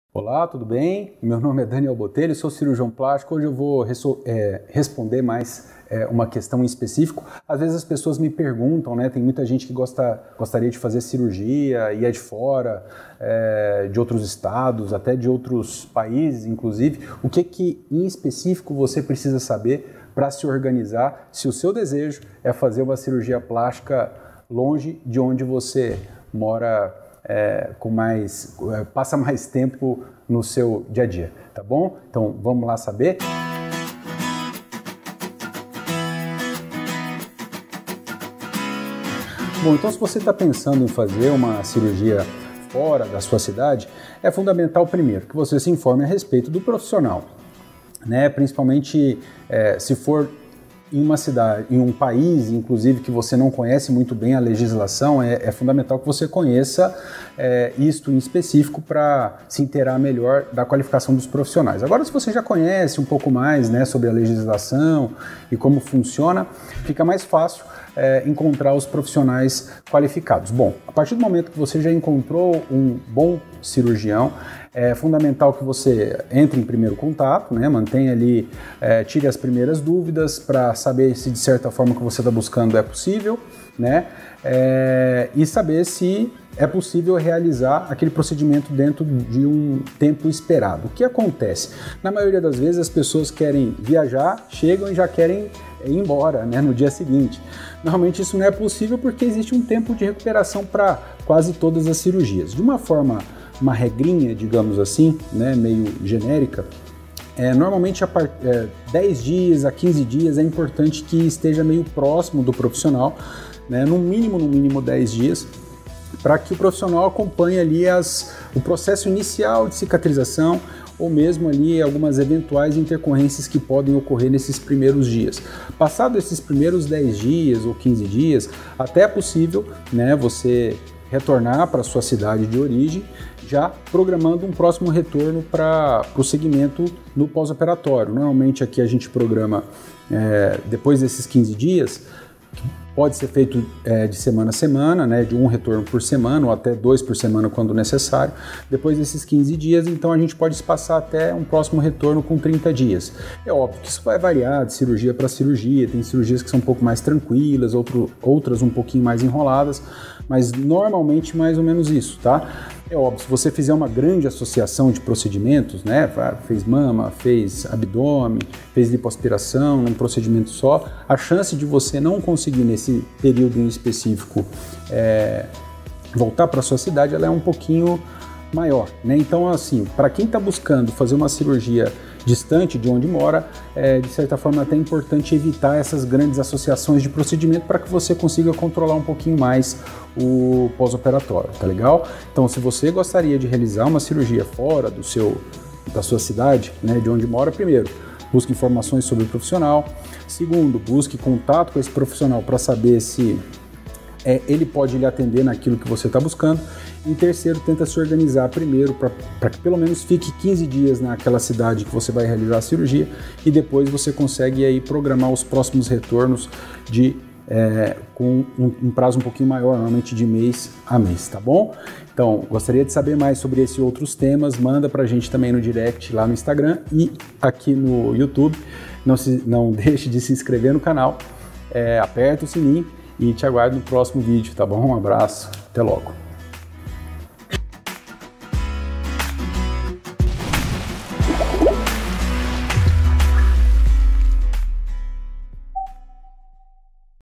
Olá, tudo bem? Meu nome é Daniel Botelho, sou cirurgião plástico. Hoje eu vou responder mais uma questão em específico. Às vezes as pessoas me perguntam, né? Tem muita gente que gostaria de fazer cirurgia e é de fora, de outros estados, até de outros países, inclusive. O que em específico você precisa saber para se organizar se o seu desejo é fazer uma cirurgia plástica longe de onde você mora, passa mais tempo no seu dia a dia, tá bom? Então vamos lá saber? Bom, então se você está pensando em fazer uma cirurgia fora da sua cidade, é fundamental primeiro que você se informe a respeito do profissional, né? Principalmente se for em uma cidade, em um país, inclusive, que você não conhece muito bem a legislação, é fundamental que você conheça isto em específico para se inteirar melhor da qualificação dos profissionais. Agora, se você já conhece um pouco mais, né, sobre a legislação e como funciona, fica mais fácil encontrar os profissionais qualificados. Bom, a partir do momento que você já encontrou um bom cirurgião, é fundamental que você entre em primeiro contato, né? Mantenha ali, tire as primeiras dúvidas para saber se de certa forma que você está buscando é possível, né? E saber se é possível realizar aquele procedimento dentro de um tempo esperado. O que acontece? Na maioria das vezes as pessoas querem viajar, chegam e já querem ir embora, né, no dia seguinte. Normalmente isso não é possível porque existe um tempo de recuperação para quase todas as cirurgias. De uma regrinha, digamos assim, né, meio genérica, normalmente 10 dias a 15 dias é importante que esteja meio próximo do profissional, né, no mínimo 10 dias, para que o profissional acompanhe ali o processo inicial de cicatrização ou mesmo ali algumas eventuais intercorrências que podem ocorrer nesses primeiros dias. Passado esses primeiros 10 dias ou 15 dias, até é possível, né, você retornar para a sua cidade de origem, já programando um próximo retorno para o segmento no pós-operatório. Normalmente aqui a gente programa depois desses 15 dias, pode ser feito de semana a semana, né, de um retorno por semana ou até 2 por semana quando necessário. Depois desses 15 dias, então a gente pode espaçar até um próximo retorno com 30 dias. É óbvio que isso vai variar de cirurgia para cirurgia, tem cirurgias que são um pouco mais tranquilas, outras um pouquinho mais enroladas, mas normalmente mais ou menos isso, tá? É óbvio, se você fizer uma grande associação de procedimentos, né, fez mama, fez abdômen, fez lipoaspiração num procedimento só, a chance de você não conseguir nesse período em específico voltar para a sua cidade, ela é um pouquinho maior, né? Então, assim, para quem está buscando fazer uma cirurgia distante de onde mora, de certa forma até é importante evitar essas grandes associações de procedimento para que você consiga controlar um pouquinho mais o pós-operatório, tá legal? Então, se você gostaria de realizar uma cirurgia fora da sua cidade, né, de onde mora, primeiro, busque informações sobre o profissional. Segundo, busque contato com esse profissional para saber se ele pode lhe atender naquilo que você está buscando. Em terceiro, tenta se organizar primeiro para que pelo menos fique 15 dias naquela cidade que você vai realizar a cirurgia e depois você consegue aí programar os próximos retornos com um prazo um pouquinho maior, normalmente de mês a mês, tá bom? Então, gostaria de saber mais sobre esses outros temas, manda pra gente também no direct lá no Instagram e aqui no YouTube. Não deixe de se inscrever no canal, aperta o sininho e te aguardo no próximo vídeo, tá bom? Um abraço, até logo!